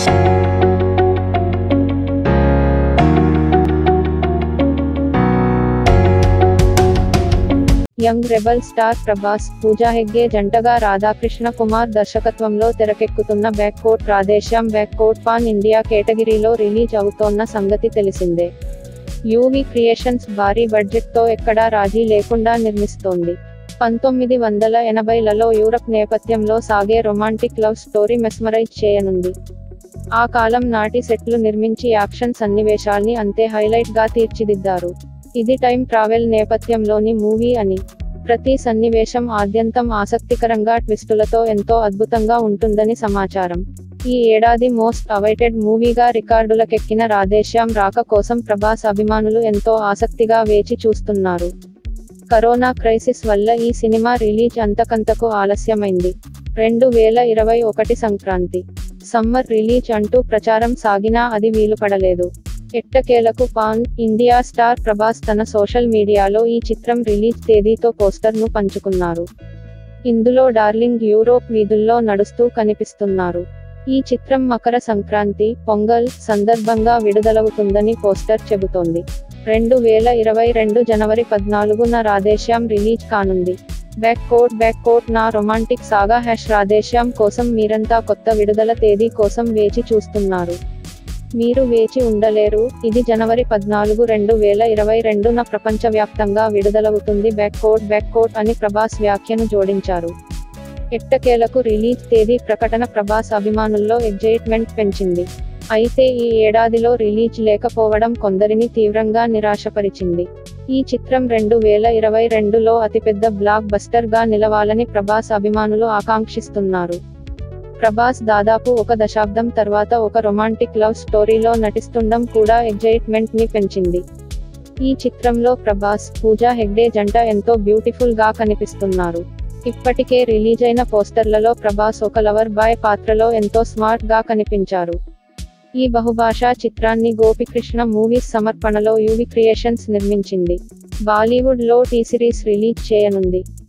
Young rebel star Prabhas, Pooja Hegde జంటగా రాధాకృష్ణ కుమార్ దర్శకత్వంలో తెరకెక్కుతున్న back coat Radhe Shyam back coat pan India కేటగిరీలో రిలీజ్ అవుతోన్న సంగతి తెలిసిందే. యూవీ క్రియేషన్స్ భారీ బడ్జెట్తో ఎక్కడా రాజీ లేకుండా నిర్మిస్తోంది. 1980లలో యూరప్ నేపథ్యంలో సాగే రొమాంటిక్ లవ్ స్టోరీ మెస్మరైజ్ చేయనుంది. ఆ కాలం నాటి సెట్లు నిర్మించి యాక్షన్ సన్నివేశాల్ని అంతే హైలైట్ గా తీర్చిదిద్దారు. ఇది టైం ట్రావెల్ నేపథ్యంలోని మూవీ అని. ప్రతి సన్నివేశం ఆద్యంతం ఆసక్తికరంగా ట్విస్టులతో ఎంతో అద్భుతంగా ఉంటుందని సమాచారం. ఈ ఏడాది మోస్ట్ అవైటెడ్ మూవీగా రికార్డులకెక్కిన రాధేశ్యామ్ రాక కోసం ప్రభాస్ అభిమానులు ఎంతో ఆసక్తిగా వేచి చూస్తున్నారు. కరోనా క్రైసిస్ వల్ల ఈ సినిమా రిలీజ్ అంతకంతకు ఆలస్యమైంది. 2021 సంక్రాంతి, సమ్మర్ రిలీజ్ అంటూ ప్రచారం సాగినా అది వీలుపడలేదు. ఎట్టకేలకు పాన్ ఇండియా స్టార్ ప్రభాస్ తన సోషల్ మీడియాలో ఈ చిత్రం రిలీజ్ తేదీతో పోస్టర్ను పంచుకున్నారు. ఇందులో డార్లింగ్ యూరోప్ వీధుల్లో నడుస్తూ కనిపిస్తున్నారు. ఈ చిత్రం మకర సంక్రాంతి, పొంగల్ సందర్భంగా విడుదలవుతుందని పోస్టర్ చెబుతోంది. 2022 జనవరి 14న రాధేశ్యామ్ రిలీజ్ కానుంది. బ్యాక్ కోట్ నా రొమాంటిక్ సాగా #రాధేశ్యామ్ కోసం మీరంతా కొత్త విడుదల తేదీ కోసం వేచి చూస్తున్నారు. మీరు వేచి ఉండలేరు. ఇది జనవరి 14, 2022న ప్రపంచవ్యాప్తంగా విడుదలవుతుంది. బ్యాక్ కోట్ అని ప్రభాస్ వ్యాఖ్యను జోడించారు. ఎట్టకేలకు రిలీజ్ తేదీ ప్రకటన ప్రభాస్ అభిమానుల్లో ఎగ్జైట్మెంట్ పెంచింది. అయితే ఈ ఏడాదిలో రిలీజ్ లేకపోవడం కొందరిని తీవ్రంగా నిరాశపరిచింది. ఈ చిత్రం 2022లో అతిపెద్ద బ్లాక్ బస్టర్ గా నిలవాలని ప్రభాస్ అభిమానులు ఆకాంక్షిస్తున్నారు. ప్రభాస్ దాదాపు ఒక దశాబ్దం తర్వాత ఒక రొమాంటిక్ లవ్ స్టోరీలో నటిస్తుండడం కూడా ఎగ్జైట్మెంట్ ని పెంచింది. ఈ చిత్రంలో ప్రభాస్, పూజా హెగ్డే జంట ఎంతో బ్యూటిఫుల్ గా కనిపిస్తున్నారు. ఇప్పటికే రిలీజైన పోస్టర్లలో ప్రభాస్ ఒక లవర్ బాయ్ పాత్రలో ఎంతో స్మార్ట్ గా కనిపించారు. ఈ బహుభాషా చిత్రాన్ని గోపికృష్ణ మూవీస్ సమర్పణలో యూవీ క్రియేషన్స్ నిర్మించింది. బాలీవుడ్ లో టీ సిరీస్ రిలీజ్ చేయనుంది.